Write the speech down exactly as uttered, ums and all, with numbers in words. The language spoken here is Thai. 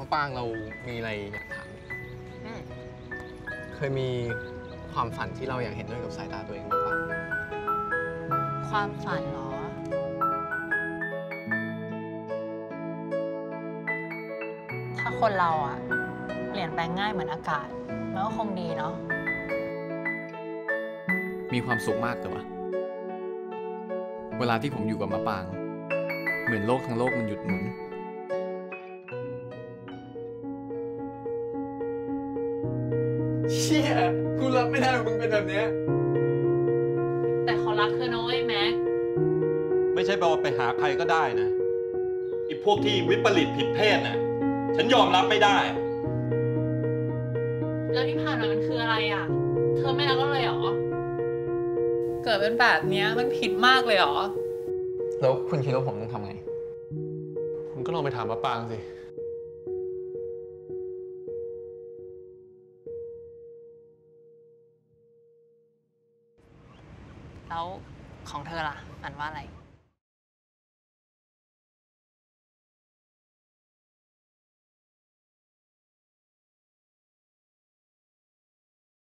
ปางเรามีอะไรอยากถามเคยมีความฝันที่เราอยากเห็นด้วยกับสายตาตัวเองบ้างปะความฝันเหรอถ้าคนเราอะเปลี่ยนแปลงง่ายเหมือนอากาศมันก็คงดีเนาะมีความสุขมากเลยวะเวลาที่ผมอยู่กับมะปางเหมือนโลกทั้งโลกมันหยุดหมุนเชี่ยกูรับไม่ได้มึงเป็นแบบนี้แต่เขารักเธอน้อยแม็กไม่ใช่แปลว่าไปหาใครก็ได้นะไอ้พวกที่วิปริตผิดเพศน่ะฉันยอมรับไม่ได้แล้วที่ผ่านมามันคืออะไรอ่ะเธอไม่รักก็เลยเหรอเกิดเป็นแบบนี้มันผิดมากเลยเหรอแล้วคุณคิดว่าผมต้องทำไงคุณก็ลองไปถามมะปางสิแล้วของเธอล่ะอ่านว่าอะไร